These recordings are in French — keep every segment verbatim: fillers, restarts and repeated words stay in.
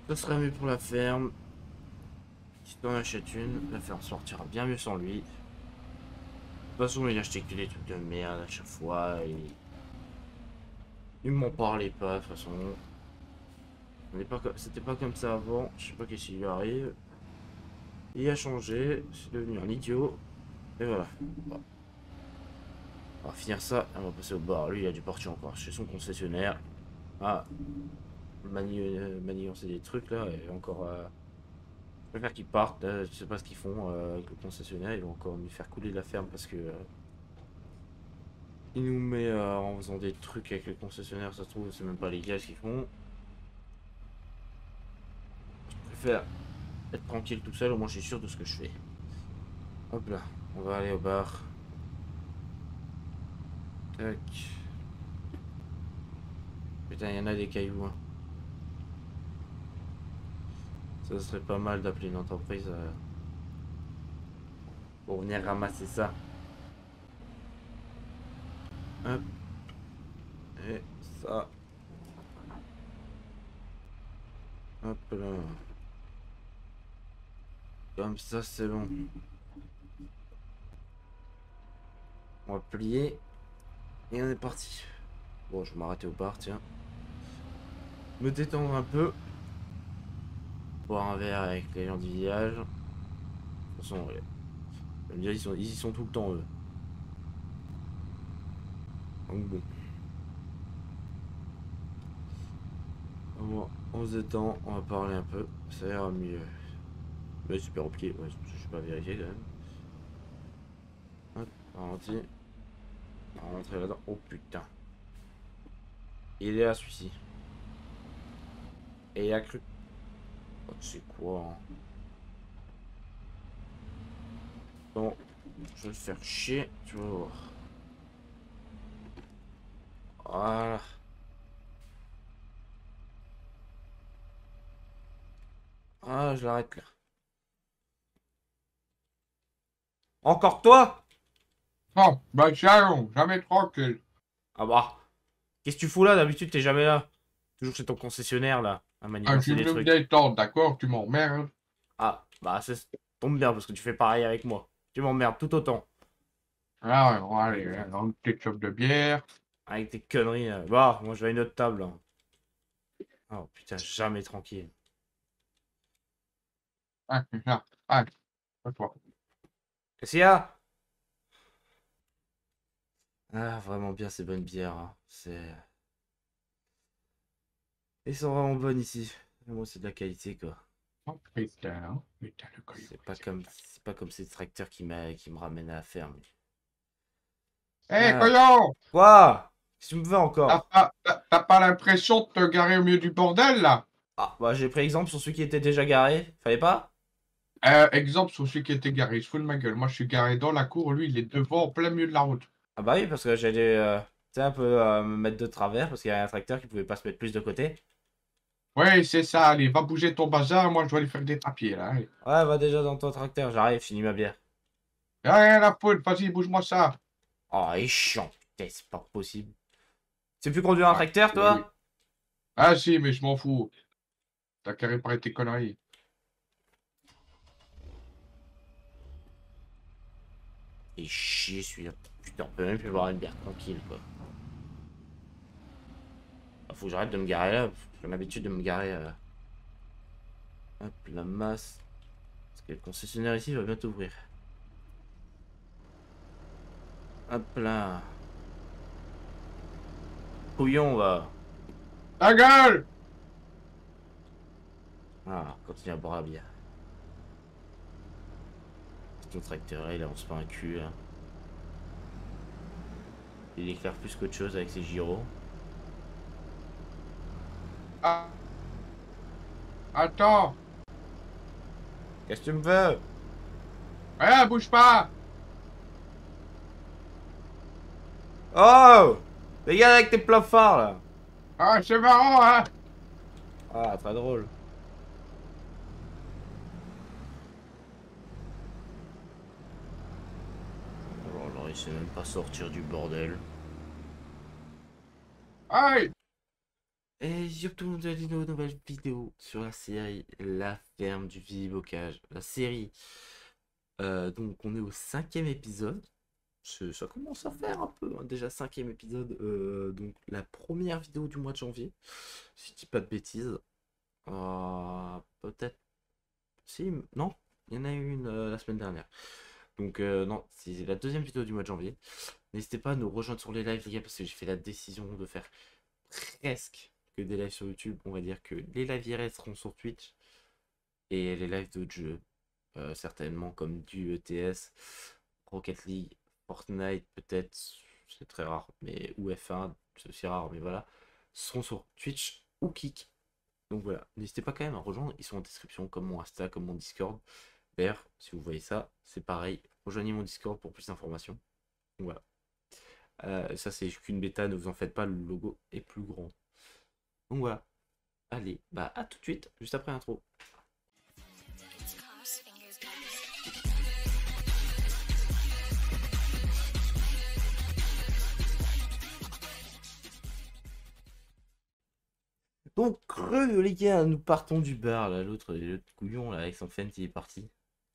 Ce serait mieux pour la ferme. Si t'en achètes une, la ferme sortira bien mieux sans lui. De toute façon, il achetait que des trucs de merde à chaque fois. Et... il m'en parlait pas, de toute façon. C'était pas comme ça avant. Je sais pas qu'est-ce qui lui arrive. Il a changé. C'est devenu un idiot. Et voilà. Bon. On va finir ça. Et on va passer au bar. Lui, il a dû partir encore chez son concessionnaire. Ah. Mani manigancer des trucs là. Et encore... Euh... je préfère qu'ils partent. Euh, je sais pas ce qu'ils font euh, avec le concessionnaire. Ils vont encore nous faire couler la ferme parce que... Euh... il nous met euh, en faisant des trucs avec le concessionnaire. Ça se trouve, c'est même pas légal ce qu'ils font. Je préfère être tranquille tout seul. Au moins, je suis sûr de ce que je fais. Hop là. On va aller au bar. Tac. Putain, il y en a des cailloux. Hein. Ça serait pas mal d'appeler une entreprise euh, pour venir ramasser ça. Hop. Et ça. Hop là. Comme ça, c'est bon. On va plier. Et on est parti. Bon, je vais m'arrêter au bar, tiens. Me détendre un peu. Boire un verre avec les gens du village. De toute façon, ouais. Comme dire, ils, sont, ils y sont tout le temps, eux. Donc bon. Bon, on se détend, on va parler un peu. Ça ira mieux. Mais super au pied, ouais, je suis pas vérifié quand même. Hop, ralenti. On va rentrer là-dedans. Oh putain. Il est là celui-ci. Et il a cru. Oh, c'est quoi hein. Bon, je vais le faire chier, tu vas voir. Voilà. Ah, je l'arrête là. Encore toi? Oh, bah tiens, jamais tranquille. Ah bah. Qu'est-ce que tu fous là? D'habitude, t'es jamais là. Toujours chez ton concessionnaire là, à Ah, je manigancer suis des venu me trucs. détendre, d'accord? Tu m'emmerdes. Ah, bah ça tombe bien parce que tu fais pareil avec moi. Tu m'emmerdes tout autant. Ah ouais, bon, allez, une petite chope de bière. Avec tes conneries. Là. Bah, moi je vais à une autre table. Hein. Oh putain, jamais tranquille. Ah, c'est ça. Ah, pas toi. Qu'est-ce qu'il y a? Ah, vraiment bien ces bonnes bières. Hein. C'est. Ils sont vraiment bonnes ici. Moi, c'est de la qualité quoi. Oh putain, oh, putain, le collier. C'est pas comme, c'est pas comme ces tracteurs qui m'a, qui me ramènent à la ferme. Hé, hey, Ah, coyon! quoi? Qu'est-ce que tu me veux T'as encore? pas, t'as- t'as pas l'impression de te garer au milieu du bordel, là? Ah, bah j'ai pris exemple sur celui qui était déjà garé. Fallait pas? Euh, exemple sur celui qui était garé, il se fout de ma gueule. Moi, je suis garé dans la cour, lui, il est devant, en plein milieu de la route. Ah bah oui, parce que j'allais, euh, tu sais, un peu euh, me mettre de travers parce qu'il y avait un tracteur qui pouvait pas se mettre plus de côté. Ouais, c'est ça, allez, va bouger ton bazar, moi, je dois aller faire des papiers, là. Allez. Ouais, va déjà dans ton tracteur, j'arrive, finis ma bière. Y'a rien à foutre, vas-y, bouge-moi ça. Oh, il est chiant. Putain, c'est pas possible. Tu sais plus conduire un Ouais, tracteur, c'est lui. toi? Ah si, mais je m'en fous. T'as qu'à réparer tes conneries. Il est chier celui-là. Putain, on peut même plus boire une bière tranquille, quoi. Ah, faut que j'arrête de me garer là. J'ai l'habitude de me garer. Euh... Hop, la masse. Parce que le concessionnaire ici va bientôt ouvrir. Hop là. Couillon, va. Ta gueule! Ah, continue à boire la bière. Ton tracteur là, il avance pas un cul. Là. Il éclaire plus qu'autre chose avec ses gyros. Ah, attends! Qu'est-ce que tu me veux? Rien, bouge pas! Oh! Regarde avec tes plats phares là! Ah, c'est marrant, hein? Ah, très drôle. Oh là là, il sait même pas sortir du bordel. Aïe! Et yo tout le monde, bienvenue dans une nouvelle vidéo sur la série La Ferme du Vilibocage. La série, euh, donc on est au cinquième épisode. Ce- Ça commence à faire un peu, hein, déjà cinquième épisode. Euh, donc la première vidéo du mois de janvier, si je dis pas de bêtises. Euh, peut-être, si, non, il y en a eu une euh, la semaine dernière. Donc euh, non, c'est la deuxième vidéo du mois de janvier. N'hésitez pas à nous rejoindre sur les lives les gars, parce que j'ai fait la décision de faire presque que des lives sur YouTube. On va dire que les lives I R seront sur Twitch et les lives d'autres jeux, euh, certainement comme du E T S, Rocket League, Fortnite peut-être, c'est très rare, mais ou F un, c'est aussi rare, mais voilà, seront sur Twitch ou Kick. Donc voilà, n'hésitez pas quand même à rejoindre, ils sont en description comme mon Insta, comme mon Discord. D'ailleurs, si vous voyez ça, c'est pareil, rejoignez mon Discord pour plus d'informations. Donc voilà. Euh, ça c'est qu'une bêta, ne vous en faites pas, le logo est plus grand. Donc voilà. Allez, bah à tout de suite, juste après l'intro. Donc, creux les gars, nous partons du bar, là, l'autre, l'autre couillon, là, avec son fan qui est parti.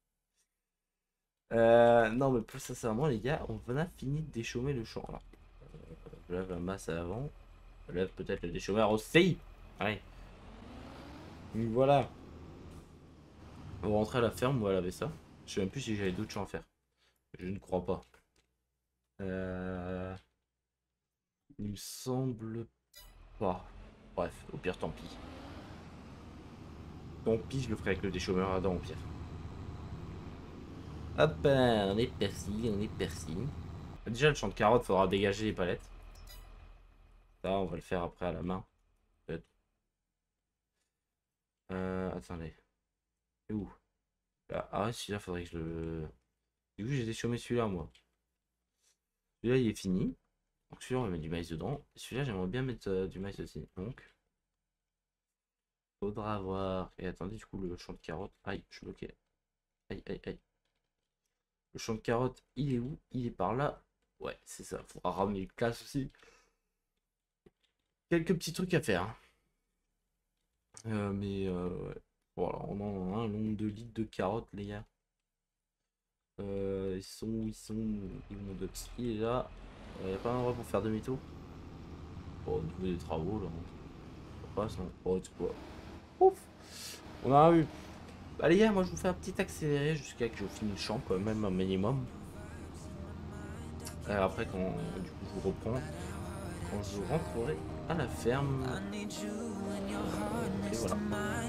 Euh, non, mais plus sincèrement, les gars, on a fini de déchaumer le champ, là. Euh, je lève la masse à l'avant, je lève peut-être le déchaumeur aussi. Allez. Donc voilà. On va rentrer à la ferme, on va laver ça. Je sais même plus si j'avais d'autres champs à faire. Je ne crois pas. Euh... Il me semble pas. Bref, au pire, tant pis. Tant pis, je le ferai avec le déchaumeur à dents, au pire. Hop, on est persil, on est persil. Déjà, le champ de carottes, faudra dégager les palettes. Ça, on va le faire après à la main. Peut-être. Euh, attendez. Et où? Là, ah ouais, celui-là, faudrait que je le... Du coup, j'ai déchaumé celui-là, moi. Celui-là, il est fini. Donc celui-là, on va mettre du maïs dedans. Celui-là, j'aimerais bien mettre euh, du maïs aussi. Donc, faudra avoir... Et attendez, du coup, le champ de carottes... Aïe, je suis bloqué. Aïe, aïe, aïe. Le champ de carottes, il est où? Il est par là. Ouais, c'est ça. Faudra ramener une classe aussi. Quelques petits trucs à faire. Hein. Euh, mais euh, ouais. Voilà, on en a un nombre de litres de carottes, les gars. Euh, ils sont où ils sont Ils vont de... Il est là. Il n'y a pas un endroit pour faire demi-tour. Bon, au niveau des travaux, là. On passe, non? Oh, tu quoi? Ouf. On a eu. Bah, les gars, moi je vous fais un petit accéléré jusqu'à que je finisse le champ, quand même, un minimum. Et après, quand du coup, je vous reprends. Quand je rentrerai à la ferme. Et voilà.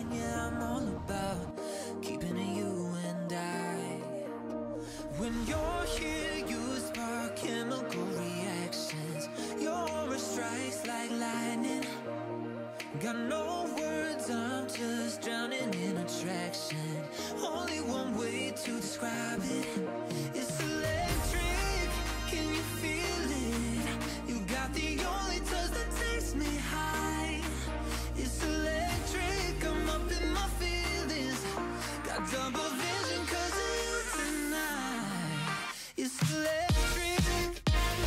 When you're here, you spark chemical reactions. Your aura strikes like lightning. Got no words, I'm just drowning in attraction. Only one way to describe it. It's electric, can you feel it? You got the only touch that takes me high. It's electric, I'm up in my feelings. Got double vision cause of you tonight. It's electric.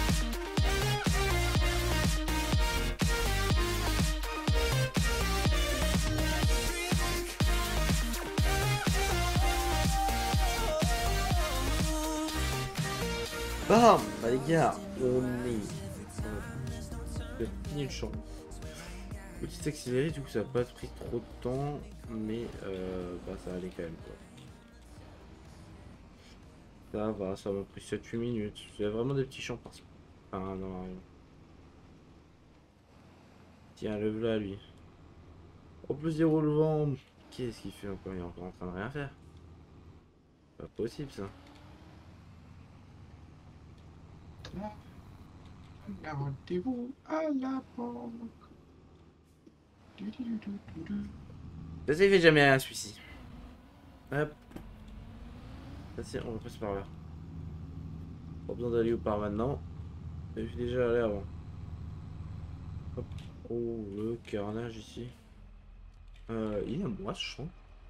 Bam. Bah les gars, on est euh, fini le champ. Petit accéléré, du coup ça n'a pas pris trop de temps, mais euh, bah ça allait quand même quoi. Ça va, ça m'a pris sept huit minutes. C'est vraiment des petits champs parce que. Enfin, non, rien. Tiens, le là lui. En plus il roule le vent. Qu'est-ce qu'il fait encore? Il est encore en train de rien faire. Pas possible ça. Rendez-vous à la banque. Ça s'est fait jamais rien celui-ci. Hop. Ça c'est, on va passer par là. Pas besoin d'aller où par maintenant. Je suis déjà allé avant. Hop. Oh le carnage ici. Euh, il est à moi ce champ.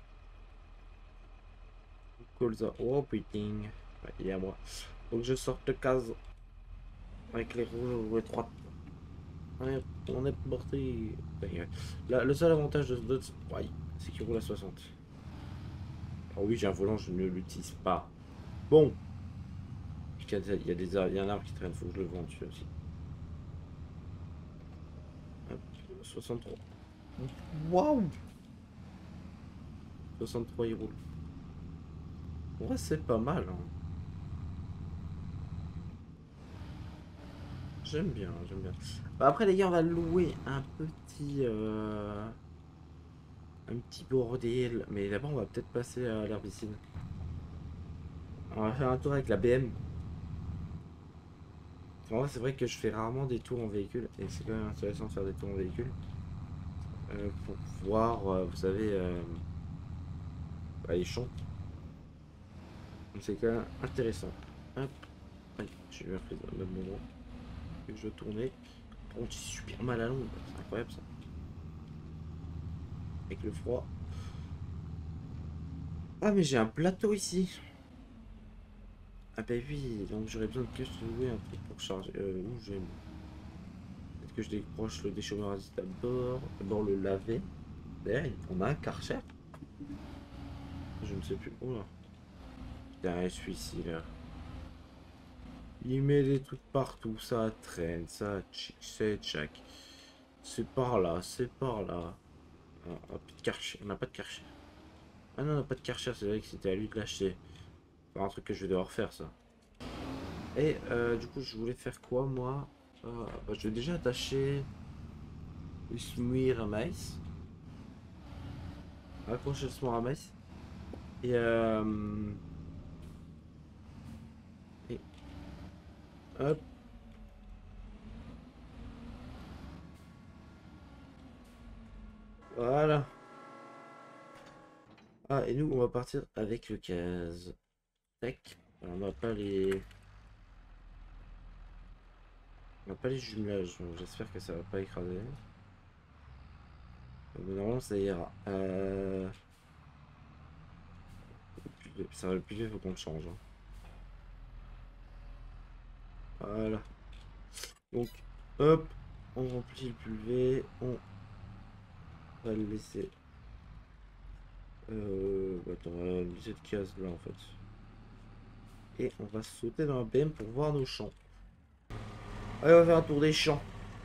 Colza. Oh putain. Ouais, il est à moi. Faut que je sorte de case. Avec les rouges étroites. Ouais, on est porté. Là, le seul avantage de ce dot, ouais, c'est qu'il roule à soixante. Ah oui, j'ai un volant, je ne l'utilise pas. Bon. Il y a des, il y a des, il y a un arbre qui traîne, faut que je le vende celui aussi. Hop, soixante-trois. Waouh! soixante-trois, il roule. Ouais, c'est pas mal, hein. J'aime bien, j'aime bien. Bah, après, les gars, on va louer un petit... Euh... Un petit bordel. Mais d'abord, on va peut-être passer à l'herbicide. On va faire un tour avec la B M. En vrai, c'est vrai que je fais rarement des tours en véhicule. Et c'est quand même intéressant de faire des tours en véhicule. Euh, pour voir, euh, vous savez, euh, bah, les champs. Donc c'est quand même intéressant. Hop. Aïe, j'ai eu un prise au même moment que je tournais. Par contre, c'est super mal à l'ombre. C'est incroyable ça. Avec le froid. Ah, mais j'ai un plateau ici. Ah, bah oui, donc j'aurais besoin de que louer un truc pour charger. Euh, où j'ai. Peut-être que je décroche le déchauffeur d'abord. D'abord le laver. D'ailleurs, on a un Karcher. Je ne sais plus. Oh là. Putain, celui-ci là. Il met des trucs partout. Ça traîne, ça chic, c'est check. C'est par là, c'est par là. Ah, ah, plus de Karcher. On n'a pas de Karcher. Ah non, on n'a pas de Karcher, c'est vrai que c'était à lui de l'acheter. C'est un truc que je vais devoir faire ça. Et euh, du coup, je voulais faire quoi moi? euh, bah, Je vais déjà attacher le smouir à maïs. Accrocher le smouir à maïs. Et, euh, et hop. Voilà. Ah, et nous, on va partir avec le case. Tac. Alors, on va pas les. On va pas les jumelages, donc j'espère que ça va pas écraser. Mais normalement, ça ira. Euh... Ça va le pivet, faut qu'on le change, hein. Voilà. Donc, hop, on remplit le pulvé, on va le laisser. Euh, bah, attends, on va laisser cette case là en fait. Et on va sauter dans la B M pour voir nos champs. Allez, on va faire un tour des champs.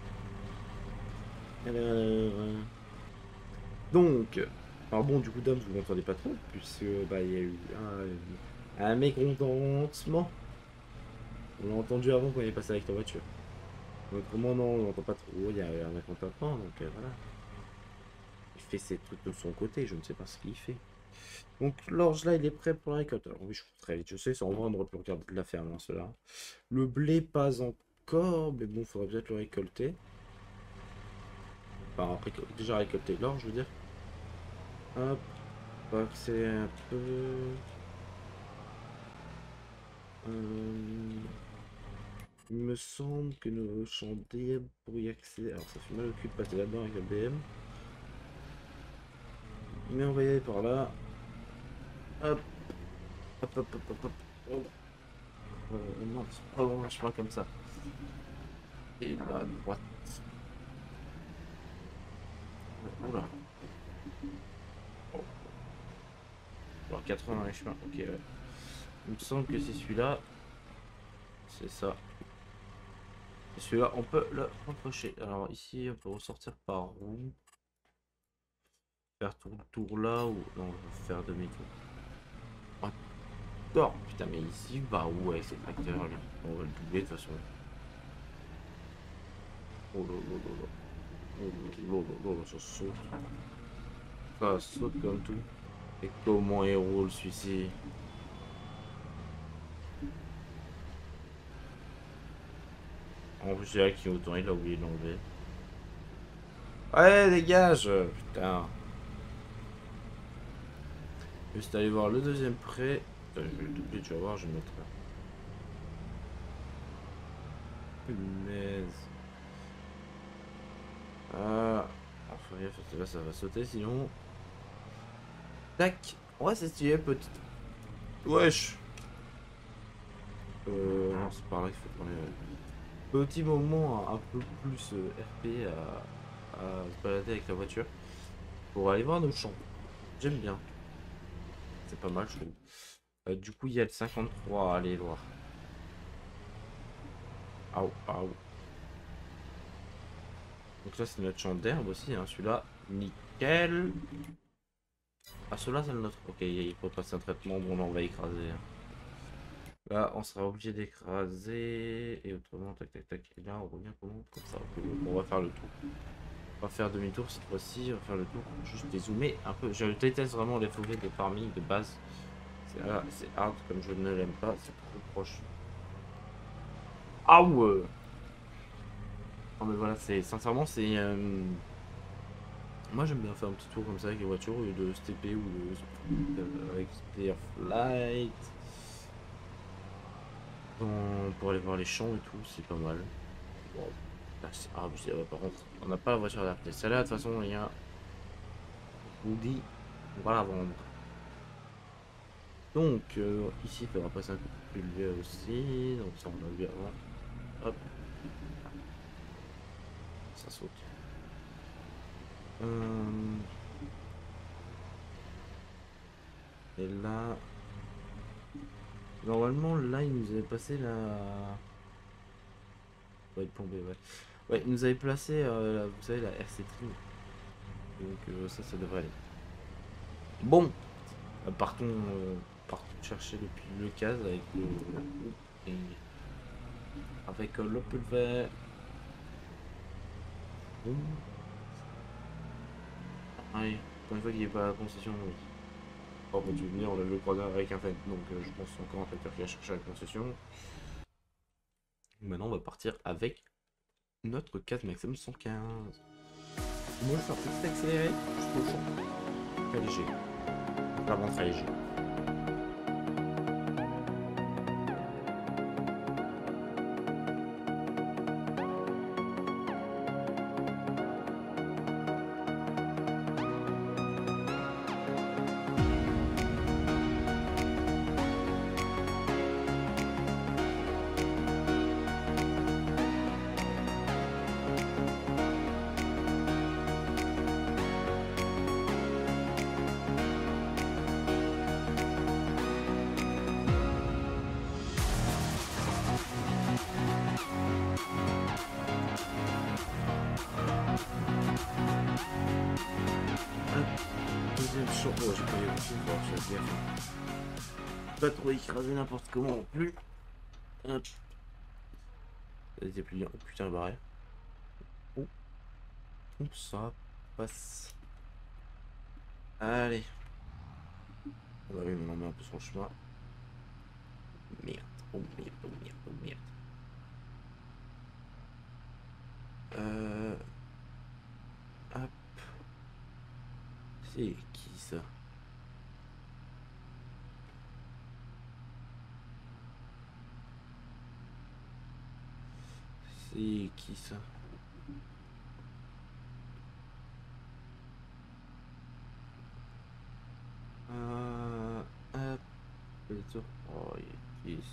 Alors, euh, donc, alors bon, du coup, dame, vous m'entendez pas trop, puisque bah il y a eu un, un mécontentement. On l'a entendu avant quand il est passé avec ta voiture. Autrement, non, on l'entend pas trop. Il y a eu un mécontentement, donc euh, voilà. Il fait ses trucs de son côté, je ne sais pas ce qu'il fait. Donc l'orge là il est prêt pour la récolte. Alors oui je cours très vite, je sais, sans vendre pour regarder de la ferme hein, cela. Le blé pas encore, mais bon faudrait peut-être le récolter. Enfin après déjà récolter l'orge je veux dire. Hop, on va accélérer un peu. Euh, Il me semble que nos champs D M pour y accéder. Alors ça fait mal au cul de passer là-dedans avec le B M. Mais on va y aller par là. Hop, hop, hop, hop, hop, hop. Oh. Euh, non, oh, on marche pas comme ça. Et là, à droite. Oula. Oh. Alors quatre-vingts les chemins, ok. Ouais. Il me semble que c'est celui-là. C'est ça. Et celui-là, on peut le rapprocher. Alors ici, on peut ressortir par où? Faire tout le tour là ou non, on va faire demi-tour. Oh, non, putain, mais ici, bah où avec ces tracteurs là? On va le doubler de toute façon. Oh là là là là. Oh là là là là, ça saute. Ça saute comme tout. Et comment il roule celui-ci? En plus, c'est là qui autant il a oublié de l'enlever. Ouais, dégage! Putain. Juste aller voir le deuxième prêt. Putain, je vais le doubler, tu vas voir, je vais mettre. Punaise. Ah. Enfin, là, ça va sauter sinon. Tac. Ouais, c'est stylé, petite. Wesh. Euh, non, c'est par là qu'il faut tourner. Petit moment un peu plus euh, R P à, à se balader avec la voiture pour aller voir nos champs. J'aime bien. C'est pas mal, je trouve. Euh, du coup, il y a le cinquante-trois. Allez voir. Aou, aou. Donc là, c'est notre champ d'herbe aussi. Hein. Celui-là, nickel. Ah, celui-là, c'est le nôtre. Ok, il faut passer un traitement. Bon, là, on va écraser. Hein. Là, on sera obligé d'écraser. Et autrement, tac, tac, tac. Et là, on revient comment? Comme ça. Ok, on va faire le tour. On va faire demi-tour cette fois-ci. On va faire le tour. Juste dézoomer un peu. Je déteste vraiment les forêts de farming de base. C'est ah, c'est hard comme je ne l'aime pas. C'est trop proche. Ah ouais! Non, mais voilà, c'est sincèrement, c'est. euh, Moi, j'aime bien faire un petit tour comme ça avec les voitures au lieu de S T P ou de euh, avec Spearflight. Dans- Pour aller voir les champs et tout, c'est pas mal. Bon, là, c'est abusé. Ouais, par contre, on n'a pas la voiture adaptée. Celle-là, de toute façon, il y a. Je vous dis, on va la vendre. Donc, euh, ici, il faudra passer un coup de pulvé aussi. Donc, ça, on l'a vu avant. Hop, ça saute. Euh, Et là, normalement, là, il nous avait passé la. Ouais, être plombé, ouais. Ouais, il nous avait placé, euh, la- vous savez, la R C Trim. Donc, euh, ça, ça devrait aller. Bon, euh, partons, euh, partons chercher depuis le cas avec le. et avec euh, le pulver. Bon. Allez, pour une fois qu'il n'est pas à la concession, oui. Bon, pour tu veux venir, on a le croiseur avec un fait. Donc, euh, je pense encore un tracteur qui a cherché à la concession. Maintenant, on va partir avec notre quatre Maxim cent quinze. Moi, je vais faire petit accéléré jusqu'au champ. Très léger. Vraiment très léger. Deuxième champ. Oh, j'ai pas eu aussi fort, je vais gaffe. Pas trop écraser n'importe comment non plus. Hop. Ça était plié. Oh putain, barré. Oh, comme ça passe. Allez. On va on en met un peu sur le chemin. Merde. Oh merde, oh merde, oh merde. Euh. Hop. C'est qui ça? C'est qui ça? Euh. Hop. Oh, il est qui?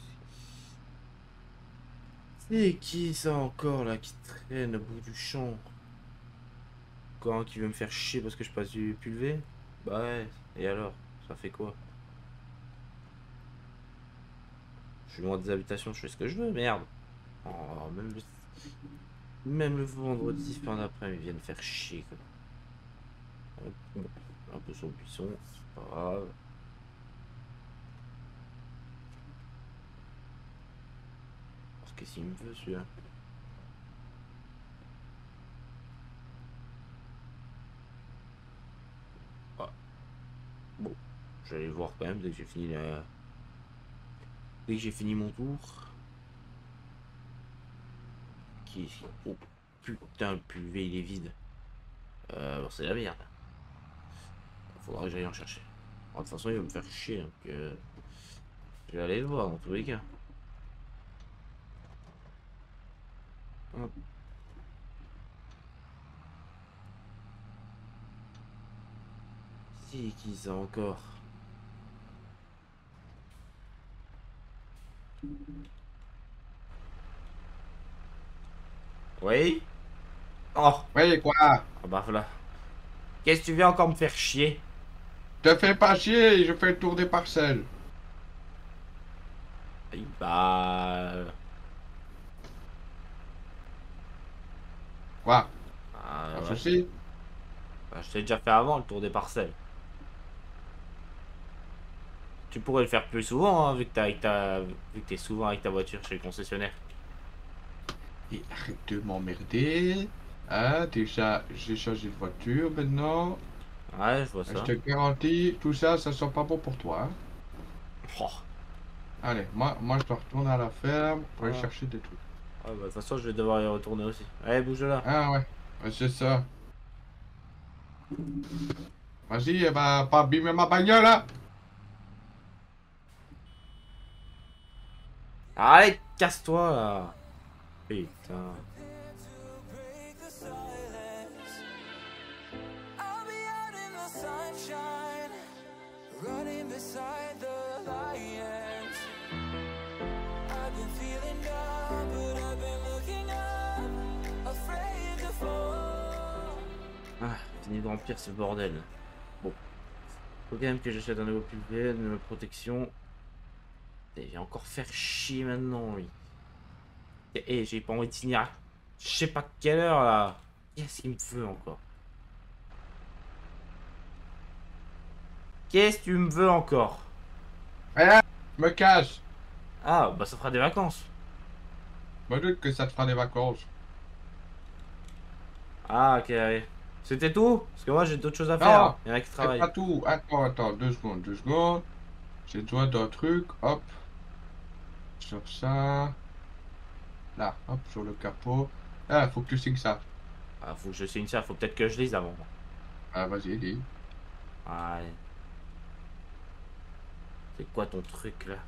C'est qui ça encore là qui traîne au bout du champ? Encore un qui veut me faire chier parce que je passe du pulvé? Bah ouais, et alors? Ça fait quoi? Je suis loin des habitations, je fais ce que je veux, merde! Oh, même le, même le vendredi fin d'après-midi, ils viennent faire chier quoi. Bon, un peu sur le buisson, c'est pas grave. Parce que s'il me veut celui-là. Ah, bon, je vais aller voir quand même dès que j'ai fini la. Dès que j'ai fini mon tour. Qui est ici? Oh putain, le pulvé il est vide. Euh, bon, c'est la merde. Faudra que j'aille en chercher. Bon, de toute façon, il va me faire chier. Donc, euh, je vais aller le voir dans tous les cas. Hop. C'est qui ça encore? Oui. Oh. Oui, quoi? Ah bah voilà. Qu'est-ce que tu viens encore me faire chier? Te fais pas chier, je fais le tour des parcelles. Oui, bah... Quoi? Ah Un ouais. souci? Bah, je t'ai déjà fait avant le tour des parcelles. Tu pourrais le faire plus souvent, hein, vu que t'es avec ta... vu que t'es souvent avec ta voiture chez le concessionnaire. Et arrête de m'emmerder. Hein, déjà, j'ai changé de voiture maintenant. Ouais, je vois Je ça. te garantis, tout ça, ça sent pas bon pour toi. Hein. Oh. Allez, moi, moi, je dois retourner à la ferme pour aller Ah. chercher des trucs. Ah bah, de toute façon, je vais devoir y retourner aussi. Allez, bouge là. Ah ouais, ouais, c'est ça. Vas-y, elle va pas abîmer ma bagnole, hein. Allez, casse-toi là. Putain. Running beside the lions. I've been feeling down, but I've been looking up, afraid to fall. Ah, fini de remplir ce bordel. Bon. Faut quand même que j'achète un nouveau pulvé, une nouvelle protection. Et il va encore faire chier maintenant, lui. Et, et j'ai pas envie de finir à je sais pas quelle heure là. Qu'est-ce qu'il me veut encore? Qu'est-ce que tu me veux encore? Rien, je me casse. Ah, bah ça fera des vacances. Je me doute que ça te fera des vacances. Ah, ok, allez. C'était tout? Parce que moi j'ai d'autres choses à faire. Non, Hein. Il y en a qui c'est travaillent. pas tout. Attends, attends, deux secondes, deux secondes. J'ai besoin d'un truc, hop. Sur ça. Là, hop, sur le capot. Ah, faut que tu signes ça. Ah, faut que je signe ça, faut peut-être que je lise avant. Ah, vas-y, dis. Ouais. C'est quoi ton truc là?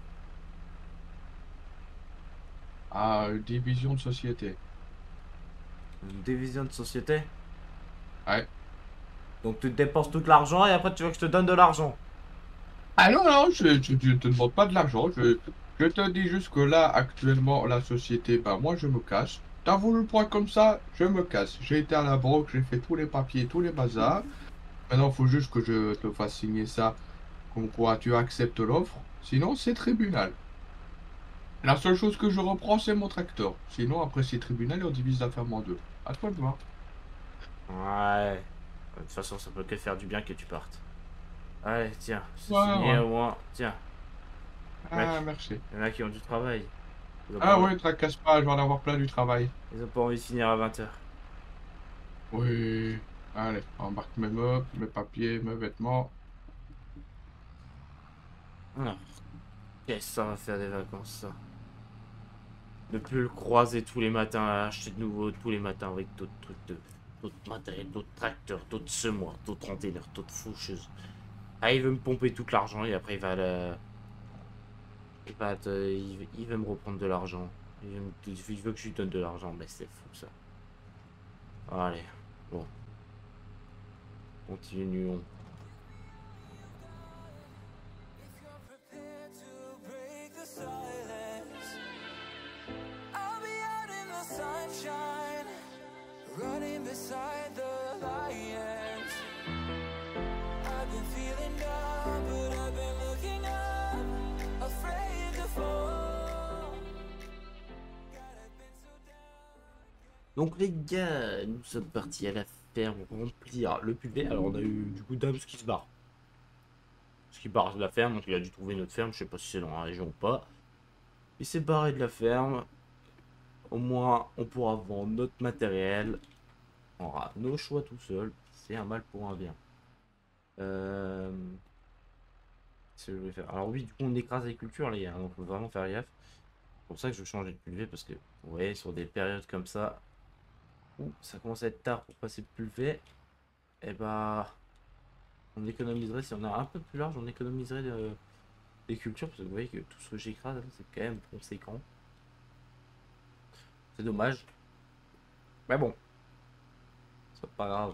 Ah, division de société. Une division de société? Ouais. Donc tu te dépenses tout l'argent et après tu veux que je te donne de l'argent. Ah non, non, je, je, je te demande pas de l'argent. Je, je te dis juste que là, actuellement, la société, bah moi, je me casse. T'as voulu le prendre comme ça, je me casse. J'ai été à la banque, j'ai fait tous les papiers, tous les bazars. Maintenant, il faut juste que je te fasse signer ça, comme quoi tu acceptes l'offre. Sinon, c'est tribunal. La seule chose que je reprends, c'est mon tracteur. Sinon, après, c'est tribunal et on divise la ferme en deux. À toi de voir. Ouais. De toute façon, ça peut que faire du bien que tu partes. Allez, tiens, c'est Ouais, signé ouais. au moins. Tiens, Ah, mec, merci. il y en a qui ont du travail. Ils ont pas Ah envie, ouais, tracasse pas, je vais en avoir plein du travail. ils ont pas envie de finir à vingt heures. Oui. Allez, embarque mes meubles, mes papiers, mes vêtements. Alors, qu'est-ce que ça va faire des vacances, ça? Ne plus le croiser tous les matins, à acheter de nouveau tous les matins avec d'autres trucs de... d'autres matériels, d'autres tracteurs, d'autres semoirs, d'autres antennes, d'autres faucheuses. Ah, il veut me pomper tout l'argent et après il va le... Il va, te- il, il veut me reprendre de l'argent. Il, veut me- il veut que je lui donne de l'argent, mais c'est fou ça. Allez, bon, continuons. If you're prepared to break the silence, I'll be out in the sunshine, running beside the lions. I've been feeling down, but I've been looking up, afraid to fall. God, I've been so down. Donc les gars, nous sommes partis à la ferme remplir le pulvé. Alors on a eu du coup Dams qui se barre. Ce qui part de la ferme, donc il a dû trouver une autre ferme, je sais pas si c'est dans la région ou pas. Il s'est barré de la ferme. Au moins on pourra vendre notre matériel. On aura nos choix tout seul. C'est un mal pour un bien. Euh... C'est ce que je vais faire. Alors oui, du coup on écrase l'agriculture les gars, donc faut vraiment faire gaffe. C'est pour ça que je vais changer de pulvé parce que vous voyez sur des périodes comme ça, où ça commence à être tard pour passer le pulvé, et bah on économiserait, si on a un peu plus large, on économiserait de- des cultures, parce que vous voyez que tout ce que j'écrase, là, c'est quand même conséquent. C'est dommage. Mais bon, c'est pas grave.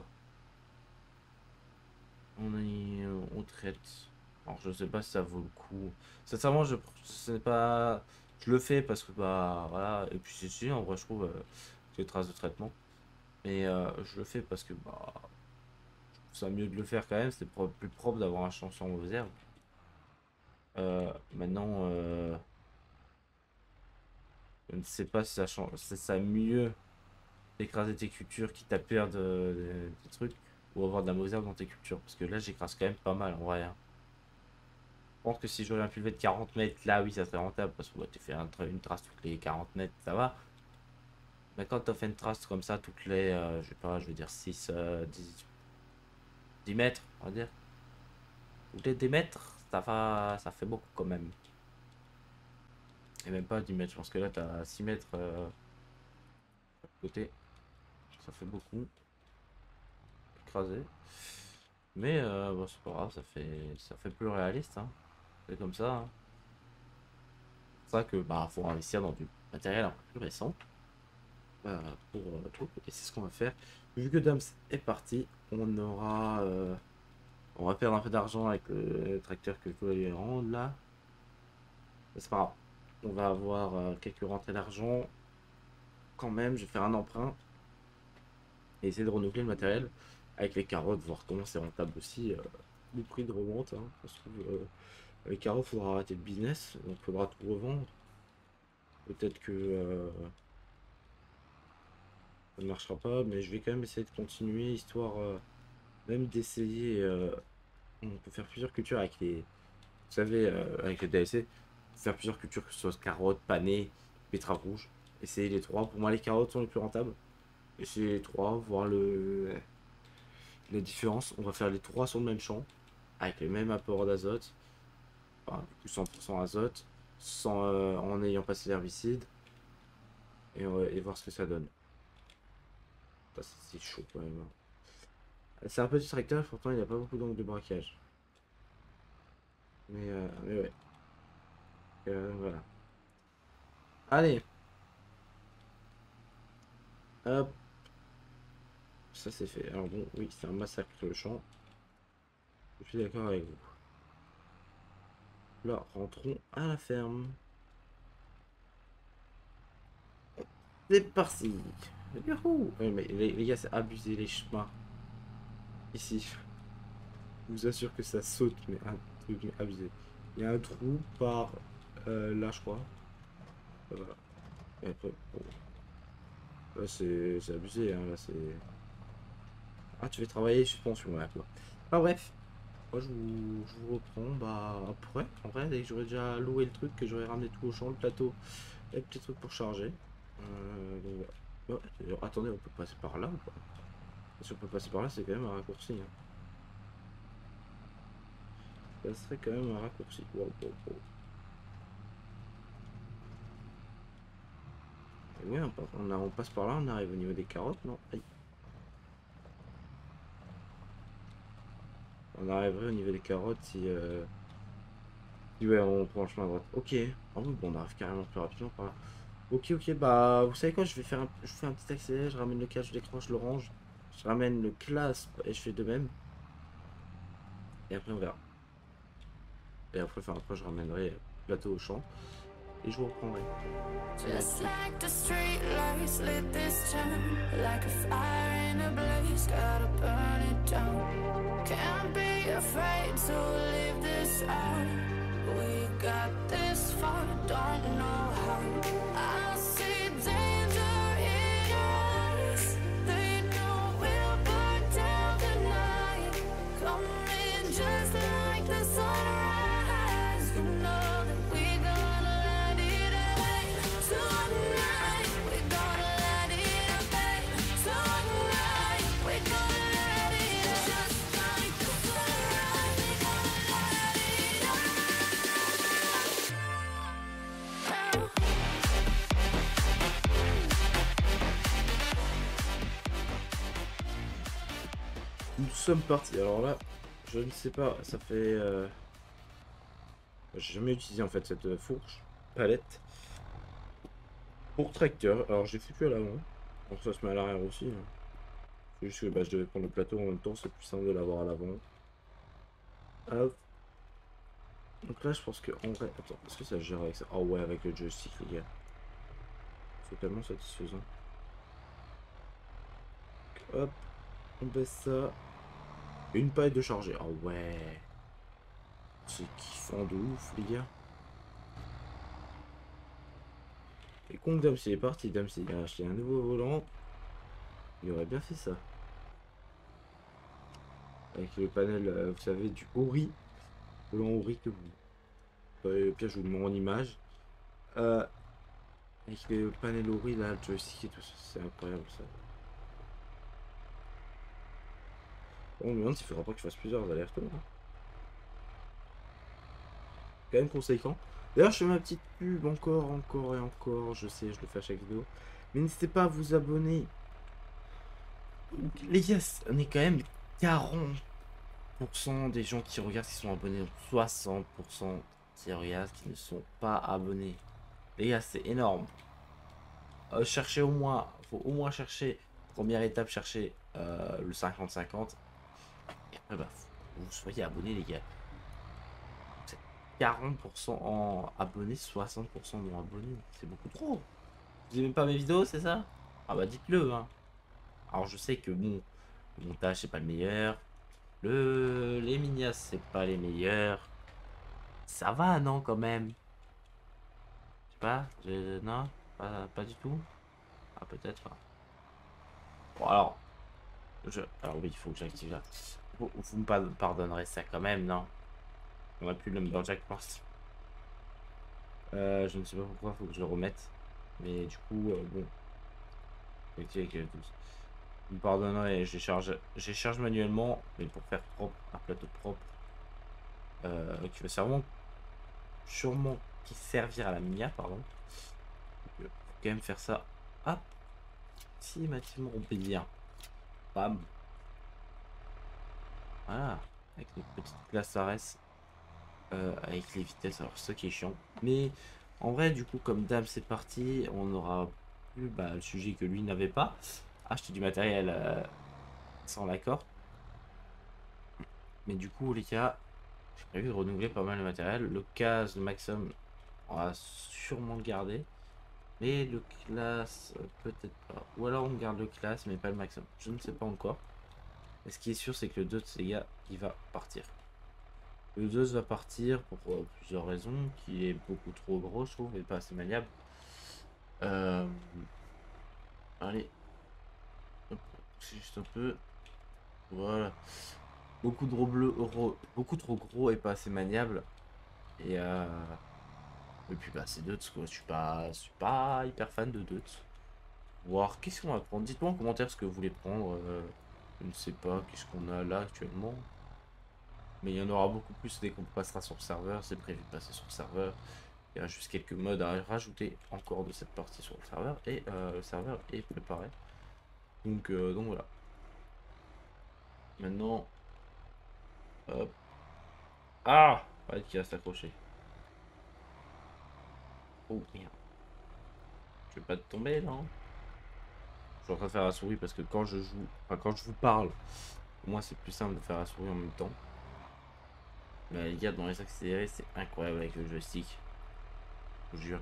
On y, on traite. Alors je sais pas si ça vaut le coup. Sincèrement, je ce n'est pas. Je le fais parce que bah voilà. Et puis c'est si en vrai je trouve. euh, les traces de traitement. Mais euh, je le fais parce que bah, je trouve ça mieux de le faire quand même. C'est pro- plus propre d'avoir un champ sans mauvaises herbes. Euh, maintenant, euh, je ne sais pas si ça change. C'est ça mieux d'écraser tes cultures quitte à perdre euh, des trucs ou avoir de la mauvaise herbe dans tes cultures. Parce que là, j'écrase quand même pas mal en vrai, hein. Je pense que si j'aurais un pulvé de quarante mètres, là oui, ça serait rentable parce que bah, tu fais un tra- une trace toutes les quarante mètres, ça va. Mais quand tu fait une trace comme ça, toutes les, euh, je sais pas, je veux dire six, euh, dix, dix mètres, on va dire. Toutes les dix mètres, ça, va, ça fait beaucoup quand même. Et même pas dix mètres, je pense que là tu as six mètres euh, à côté. Ça fait beaucoup. Écrasé. Mais euh, bon, c'est pas grave, ça fait, ça fait plus réaliste, hein. C'est comme ça, hein. C'est pour ça que bah faut investir dans du matériel un peu plus récent. euh, pour euh, tout. Et c'est ce qu'on va faire. Vu que Dams est parti, on aura. euh, on va perdre un peu d'argent avec le tracteur que je lui rendre là. Mais c'est pas grave. On va avoir euh, quelques rentrées d'argent. Quand même, je vais faire un emprunt. Et essayer de renouveler le matériel. Avec les carottes, voir comment c'est rentable aussi. Euh, le prix de revente. Hein, parce que euh, avec carottes, il faudra arrêter le business. Donc il faudra tout revendre. Peut-être que. Euh, ça ne marchera pas, mais je vais quand même essayer de continuer, histoire euh, même d'essayer. Euh, on peut faire plusieurs cultures avec les. Vous savez, euh, avec le D L C, faire plusieurs cultures, que ce soit carottes, panais, betterave rouge. Essayer les trois. Pour moi, les carottes sont les plus rentables. Essayer les trois, voir le la différence. On va faire les trois sur le même champ, avec le même apport d'azote, enfin, du coup cent pour cent azote, sans, euh, en ayant passé l'herbicide, et, on va- et voir ce que ça donne. Ah, c'est c'est chaud quand même, hein. C'est un petit tracteur, pourtant il n'y a pas beaucoup d'angle de braquage. Mais, euh, mais ouais. Euh, voilà. Allez. Hop. Ça c'est fait. Alors bon, oui, c'est un massacre le champ. Je suis d'accord avec vous. Là, rentrons à la ferme. C'est parti. Youhou. Ouais, mais les, les gars, c'est abusé les chemins. Ici. Je vous assure que ça saute, mais un truc mais abusé. Il y a un trou par euh, là, je crois. Voilà. Et après, bon. Là, c'est c'est abusé, hein. Là, c'est. Ah, tu veux travailler, suspension, ouais, quoi. Enfin, bref. Moi, je vous, je vous reprends. Bah, après, en vrai, dès que j'aurais déjà loué le truc, que j'aurais ramené tout au champ, le plateau, et le petit truc pour charger. Euh, donc, voilà. Ouais, d'ailleurs, attendez, on peut passer par là ou pas? Si on peut passer par là, c'est quand même un raccourci, hein. Ça serait quand même un raccourci. Wow, wow, wow. Et ouais, on, passe- on, a- on passe par là, on arrive au niveau des carottes, non? Aïe. On arriverait au niveau des carottes si, euh, si ouais, on prend le chemin à droite. Ok. Ah oui, bon, on arrive carrément plus rapidement par là. Ok, ok, bah, vous savez quoi, je vais faire un, je fais un petit accéléré, je ramène le cache, je décroche, je le range. Je ramène le clasp et je fais de même. Et après, on verra. Et après, enfin, après, je ramènerai le plateau au champ. Et je vous reprendrai. Just like the street lights lit this town, like a fire in a blaze, gotta burn it down. Can't be afraid to leave this out. We got this far, don't know how. I see danger in your eyes. They know we'll burn down the night. Coming just like the sunrise. You know that we gonna let it rain. Tonight, we gonna let it rain. Tonight, we gonna let it rain. Just like the sunrise, we gonna let it rain. Nous sommes partis. Alors là, je ne sais pas, ça fait. Euh... J'ai jamais utilisé en fait cette euh, fourche, palette, pour tracteur. Alors j'ai foutu à l'avant. Alors ça se met à l'arrière aussi, hein. C'est juste que bah, je devais prendre le plateau en même temps, c'est plus simple de l'avoir à l'avant. Hop. Donc là, je pense que en vrai. Attends, est-ce que ça gère avec ça? Oh ouais, avec le joystick, les gars. C'est tellement satisfaisant. Hop, on baisse ça. Une paille de charger. Oh ouais. C'est kiffant de ouf, les gars. Et con que Dams il est parti. Dams il a acheté un nouveau volant. Il aurait bien fait ça. Avec le panel, euh, vous savez, du Ori. Volant Ori que vous. Euh, Pierre, je vous demande en image. Euh, avec le panel Ori, là, le joystick et tout ça. C'est incroyable ça. On me demande s'il faudra pas que je fasse plusieurs allers-retours. Hein. Quand même conséquent. D'ailleurs, je fais ma petite pub encore, encore et encore. Je sais, je le fais à chaque vidéo. Mais n'hésitez pas à vous abonner. Les gars, on est quand même quarante pour cent des gens qui regardent qui sont abonnés. Donc soixante pour cent qui regardent qui ne sont pas abonnés. Les gars, c'est énorme. Euh, cherchez au moins, faut au moins chercher. Première étape, chercher euh, le cinquante cinquante. Et après, bah, faut que vous soyez abonnés, les gars. quarante pour cent en abonnés, soixante pour cent non abonnés. C'est beaucoup trop. Vous aimez pas mes vidéos, c'est ça? Ah bah dites-le. Hein. Alors je sais que bon, le montage c'est pas le meilleur. Le... Les minias c'est pas les meilleurs. Ça va non quand même? Je sais pas, je... non, pas, pas du tout. Ah peut-être pas. Bon alors, je... alors oui, il faut que j'active là. Vous, vous me pardonnerez ça quand même, non? On a plus le Lumberjack pense. Euh, je ne sais pas pourquoi, faut que je le remette. Mais du coup, euh, bon. Vous me pardonnerez, j'ai charge, j'ai charge manuellement, mais pour faire propre, un plateau propre. Euh, qui va sûrement, sûrement qui servir à la minia, pardon. Donc, euh, faut quand même faire ça. Hop. Systématiquement bien. Bam. Voilà. Avec une petite place à reste. Euh, avec les vitesses, alors ça qui est chiant. Mais en vrai, du coup, comme dame, c'est parti, on aura plus bah, le sujet que lui n'avait pas. Acheter du matériel euh, sans l'accord. Mais du coup, les gars, j'ai prévu de renouveler pas mal de matériel. Le casque, le Maxim, on va sûrement le garder. Mais le classe, euh, peut-être pas. Ou alors on garde le classe, mais pas le Maxim. Je ne sais pas encore. Mais ce qui est sûr, c'est que le deux, les gars, il va partir. Le deux va partir pour euh, plusieurs raisons, qui est beaucoup trop gros, je trouve, et pas assez maniable. Euh... Allez. Hop, c'est juste un peu. Voilà. Beaucoup trop bleu, beaucoup trop gros et pas assez maniable. Et euh... Et puis bah c'est Deutz quoi, je suis pas, je suis pas hyper fan de Deutz. Voir qu'est-ce qu'on va prendre. Dites-moi en commentaire ce que vous voulez prendre. Euh... Je ne sais pas, qu'est-ce qu'on a là actuellement. Mais il y en aura beaucoup plus dès qu'on passera sur le serveur. C'est prévu de passer sur le serveur. Il y a juste quelques modes à rajouter encore de cette partie sur le serveur. Et euh, le serveur est préparé. Donc, euh, donc voilà. Maintenant. Hop. Ah, ouais, qui va s'accrocher. Oh merde. Je vais pas te tomber là. Je suis en train de faire la souris parce que quand je joue, enfin quand je vous parle, pour moi c'est plus simple de faire la souris en même temps. Mais les gars, dans les accélérés, c'est incroyable avec le joystick. Je vous jure.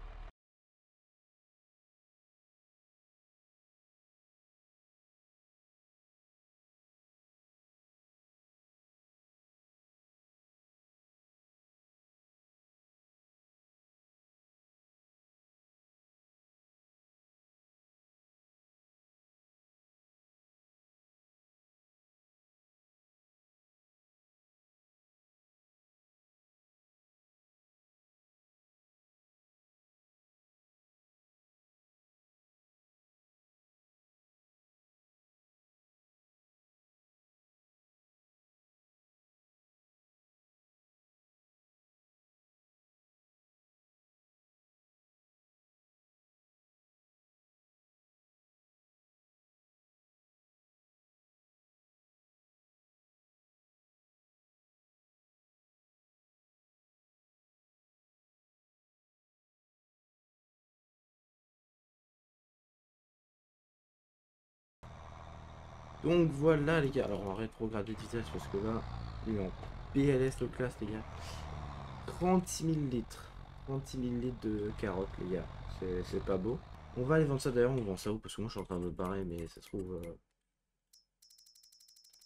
Donc voilà les gars, alors on va rétrograder de vitesse parce que là, il est en P L S le classe les gars. trente-six mille litres. trente-six mille litres de carottes les gars, c'est pas beau. On va aller vendre ça d'ailleurs, on vend ça où? Parce que moi je suis en train de me barrer mais ça se trouve... Euh...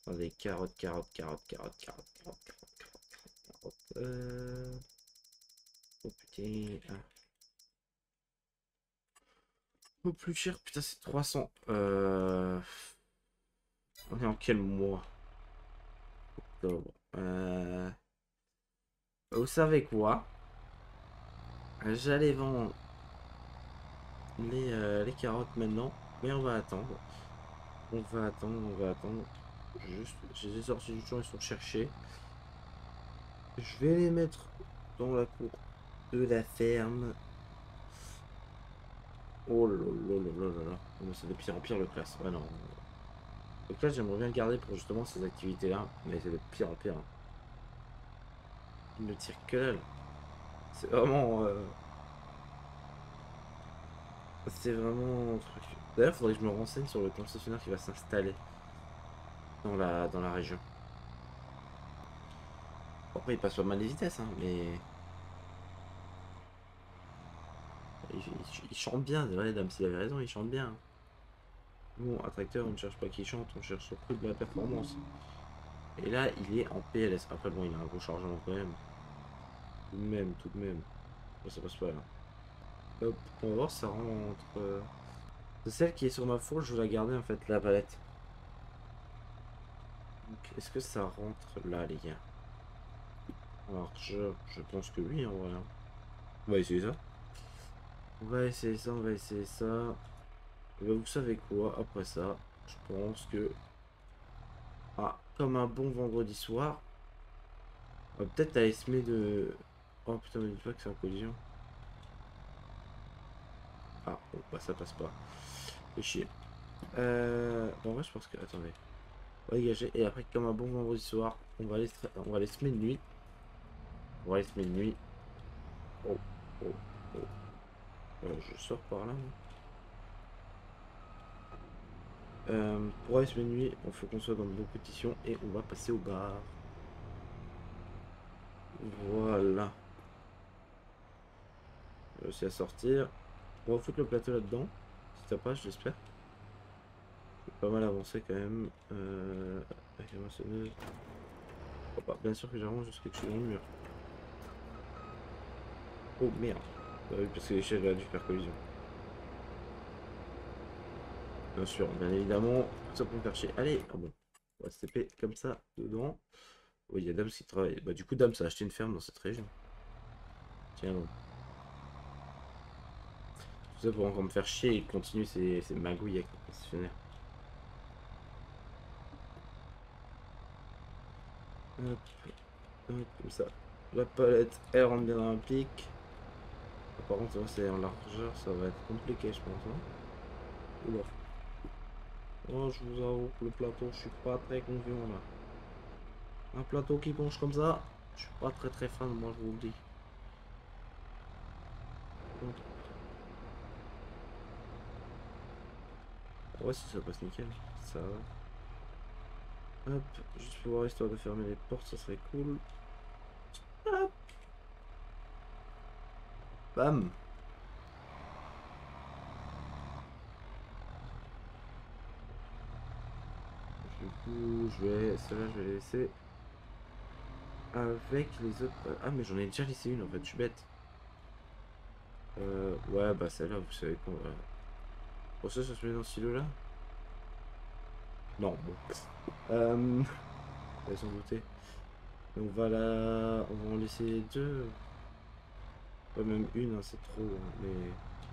Attendez, carottes, carottes, carottes, carottes, carottes, carottes, carottes, carottes, carottes, euh... Oh putain. Ah. Oh, plus cher, putain, c'est trois cents. Euh... On est en quel mois? Octobre. Euh... Vous savez quoi? J'allais vendre les, euh, les carottes maintenant, mais on va attendre. On va attendre, on va attendre. Juste, j'ai des sorties du champ, ils sont cherchés. Je vais les mettre dans la cour de la ferme. Oh là là là là là. Oh, c'est de pire en pire le classe. Ouais, non. Le classe, j'aimerais bien le garder pour justement ces activités-là, mais c'est de pire en pire. Il ne tire que dalle. C'est vraiment. Euh... C'est vraiment un truc. D'ailleurs, faudrait que je me renseigne sur le concessionnaire qui va s'installer dans la, dans la région. Après, il passe pas mal les vitesses, hein, mais. Il, il, il chante bien, c'est vrai, dame, s'il avait raison, il chante bien. Bon, un tracteur, on ne cherche pas qui chante, on cherche surtout de la performance. Et là, il est en P L S. Après, bon, il a un gros chargement quand même. Tout de même, tout de même. Bon, ça passe pas là. Hop, on va voir si ça rentre. Euh... C'est celle qui est sur ma fourche, je vais la garder en fait, la palette. Donc, est-ce que ça rentre là, les gars? Alors, je, je pense que oui, en vrai. On va essayer ça. On va essayer ça, on va essayer ça. Et ben, vous savez quoi, après ça, je pense que... Ah, comme un bon vendredi soir, on va peut-être aller se mettre de... Oh putain, ne dis pas que c'est en collision. Ah, bon, bah ça passe pas. C'est chier. Euh... En vrai, je pense que... Attendez. On va dégager. Et après, comme un bon vendredi soir, on va aller, on va aller se mettre de nuit. On va aller se mettre de nuit. Oh, oh, oh. Euh, je sors par là. Euh, pour aller se mettre de nuit, il faut qu'on soit dans de bonnes compétitions et on va passer au bar. Voilà. J'ai réussi à sortir. On va foutre le plateau là-dedans. Si t'as pas, j'espère. J'ai pas mal avancé quand même. Euh, avec la moissonneuse. Oh, bah, bien sûr que j'arrange jusqu'à quelque chose dans le mur. Oh merde. Bah oui, parce que l'échelle a dû faire collision. Bien sûr, bien évidemment. Ça peut me faire chier. Allez, ah bon. On va se taper comme ça dedans. Oui, il y a Dams qui travaille. Bah du coup, Dams a acheté une ferme dans cette région. Tiens donc. Tout ça pour encore me faire chier et continuer ces, ces magouilles avec le concessionnaire. Hop, hop, comme ça. La palette, elle rentre bien dans un pic. Par contre, c'est en largeur, ça va être compliqué, je pense. Hein. Oula. Oh, je vous avoue que le plateau, je suis pas très confiant là. Un plateau qui penche comme ça, je suis pas très très fan, moi je vous le dis. Ouais, si ça passe nickel, ça va. Hop, juste pour voir histoire de fermer les portes, ça serait cool. Hop. Bam. Du coup, je vais, celle-là, je vais les laisser avec les autres. Ah, mais j'en ai déjà laissé une en fait, je suis bête. Euh, ouais, bah celle-là, vous savez quoi. Voilà. Pour ça, ça se met dans ce silo-là? Non, bon. Euh... Elles sont douter. On va la... On va en laisser deux. Pas même une, hein, c'est trop. Hein, mais...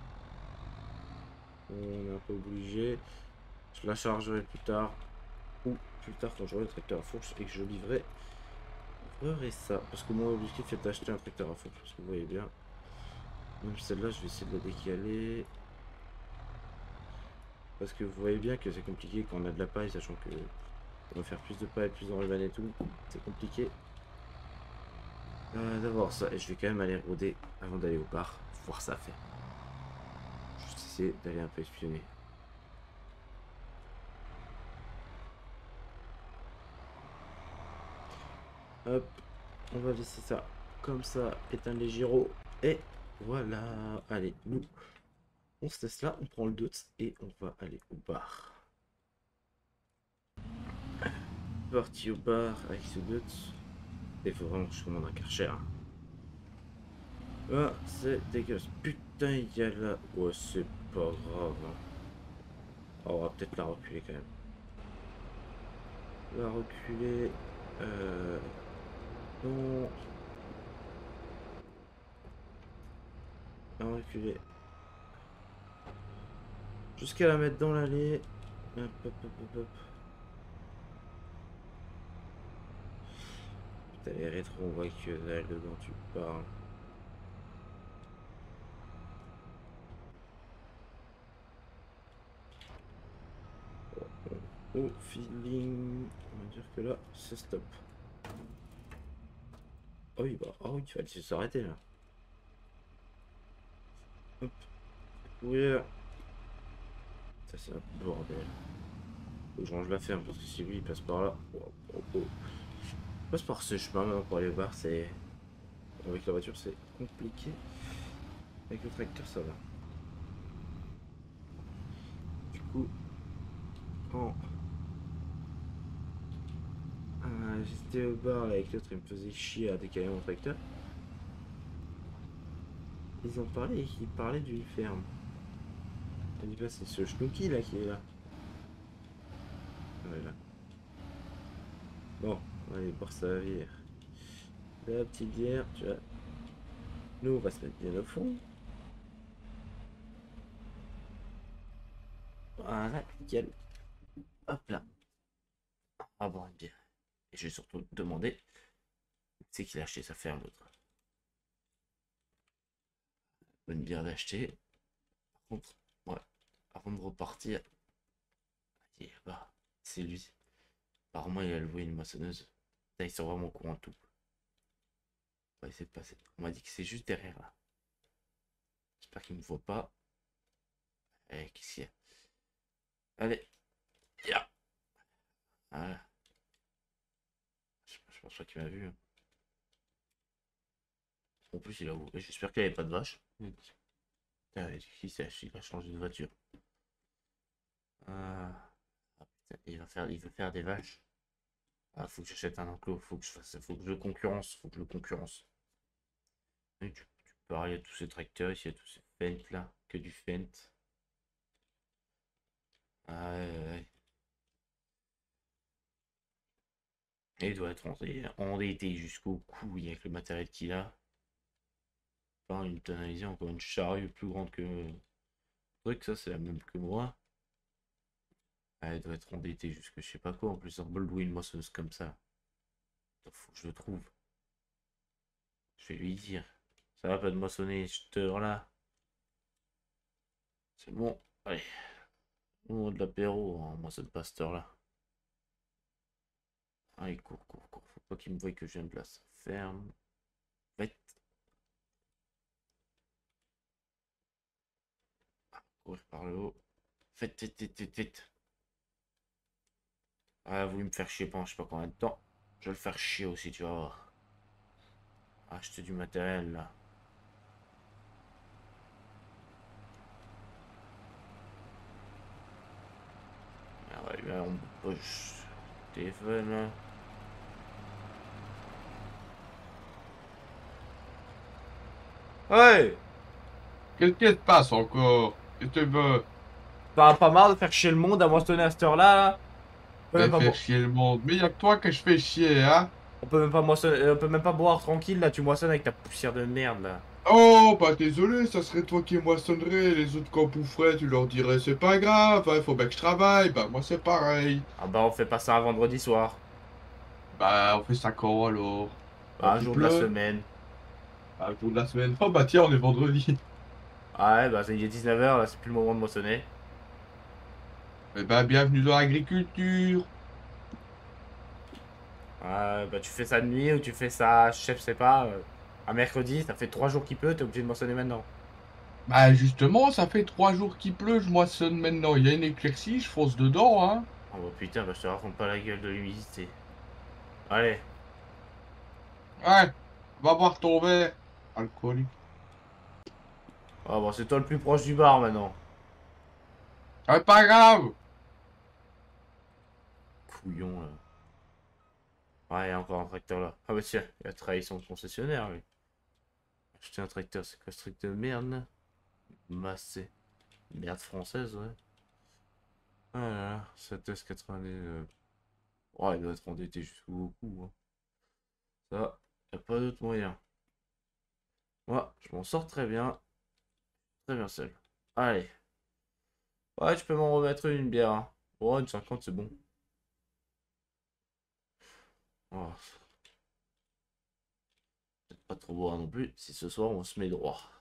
On est un peu obligé. Je la chargerai plus tard. Ou plus tard quand j'aurai le tracteur à fourche et que je livrerai. Je ferai ça. Parce que mon objectif est d'acheter un tracteur à fourche. Parce que vous voyez bien. Même celle-là, je vais essayer de la décaler. Parce que vous voyez bien que c'est compliqué quand on a de la paille, sachant que on va faire plus de paille, plus d'enlevan et tout. C'est compliqué euh, d'avoir ça. Et je vais quand même aller rôder avant d'aller au bar. Voir ça faire. Juste essayer d'aller un peu espionner. Hop, on va laisser ça comme ça, éteindre les gyros. Et voilà. Allez, nous, on se laisse là, on prend le dots et on va aller au bar. parti au bar avec ce but. Il faut vraiment que je commande un Karcher. Ah, c'est dégueulasse. Putain, il y a là. Ouais, c'est pas grave. Hein. Oh, on va peut-être la reculer quand même. La reculer. Euh... Non. La reculer. Jusqu'à la mettre dans l'allée. Hop, hop, hop, hop, hop. Putain, les rétros, on voit que dalle dedans, tu parles. Au feeling, on va dire que là, c'est stop. Oh oui, bah, oh oui, il fallait s'arrêter là. Hop, courir. Ça, c'est un bordel. Faut que je range la ferme parce que si lui il passe par là. Oh, oh, oh. Il passe par ce chemin maintenant pour aller voir, c'est. Avec la voiture, c'est compliqué. Avec le tracteur, ça va. Du coup, quand. Euh, j'étais au bar avec l'autre, il me faisait chier à décaler mon tracteur. Ils ont parlé, ils parlaient d'une ferme. Je dis pas, c'est ce Schnooky là qui est là. Voilà. Bon, on va aller boire sa bière. La petite bière, tu vois. Nous, on va se mettre bien au fond. Voilà, nickel. Hop là. On va boire une bière. Et je vais surtout demander c'est qu'il a acheté sa ferme l'autre. Bonne bière d'acheter. Par contre, ouais, avant de repartir, bah, c'est lui. Apparemment, il a loué une moissonneuse. Là, ils sont vraiment au courant de tout. On va essayer de passer. On m'a dit que c'est juste derrière là. J'espère qu'il me voit pas. Eh, qu'est-ce qu'il y a? Allez. Yeah. Voilà. Je pense pas qu'il m'a vu. En plus, il a ouvert. J'espère qu'il n'y avait pas de vache. Qui sait, il a changé de voiture. Ah, putain, il va faire, il veut faire des vaches. Ah, faut que j'achète un enclos. Faut que je fasse, faut que je le concurrence. Faut que je le concurrence. Et tu, tu parles, il y a tous ces tracteurs ici, il y a tous ces fentes là, que du fent. Ah, ouais, ouais. Et il doit être endetté jusqu'au cou avec le matériel qu'il a. Enfin, une tonalisée, encore une charrue plus grande que. C'est vrai que ça, c'est la même que moi. Ah, elle doit être endettée jusque je sais pas quoi. En plus, un bol louer une moissonneuse comme ça. Faut que je le trouve. Je vais lui dire. Ça va pas de moissonner cette heure là. C'est bon. Allez. Au moment de l'apéro, on moissonne pas cette heure là. Allez, cours, cours, cours. Faut pas qu'il me voie que je viens de la ferme. Vite. Ah, courir par le haut. Faites, vite, vite, vite, vite. Ah, voulu me faire chier pendant je sais pas combien de temps. Je vais le faire chier aussi, tu vas voir. Acheter du matériel là. Ah ouais, là, on poche téléphone là. Ouais. Qu'est-ce qui se passe encore? Qu'est-ce que tu veux? T'as pas marre de faire chier le monde à moissonner à cette heure là? On peut même Je pas, vais faire bo- chier le monde. Mais y'a que toi que je fais chier, hein? on peut même pas moissonner, on peut même pas boire tranquille là, tu moissonnes avec ta poussière de merde là. Oh, bah désolé, ça serait toi qui moissonnerais. Les autres quand boufferaient, tu leur dirais c'est pas grave, il faut bien que je travaille. Bah moi c'est pareil. Ah bah on fait pas ça un vendredi soir. Bah on fait ça quand alors? Bah, Quand un il jour de la pleut? semaine. Ah, le jour de la semaine. Oh bah tiens, on est vendredi. Ah ouais, bah il est dix-neuf heures là, c'est plus le moment de moissonner. Eh bah bienvenue dans l'agriculture. Ah, bah tu fais ça de nuit ou tu fais ça, je sais pas, euh, un mercredi, ça fait trois jours qu'il pleut, t'es obligé de moissonner maintenant. Bah justement, ça fait trois jours qu'il pleut, je moissonne maintenant. Il y a une éclaircie, je fonce dedans, hein. Oh bah putain, bah je te raconte pas la gueule de l'humidité. Allez, Ouais, va boire ton verre. Alcoolique. ah bah c'est toi le plus proche du bar maintenant. Ah, pas grave. Couillon là. Ouais, il y a encore un tracteur là. Ah bah tiens, il a trahi son concessionnaire lui. Acheter un tracteur, c'est quoi ce truc de merde là? Massé. Merde française, ouais. Ah là là, sept S quatre-vingt-dix. Euh... Oh, il doit être endetté jusqu'au cou. Hein. Ça, y a pas d'autre moyen. Moi, je m'en sors très bien. Très bien seul. Allez. Ouais, je peux m'en remettre une bière. Hein. Oh, une cinquante, c'est bon. Oh. Peut-être pas trop boire non plus. Si ce soir, on se met droit.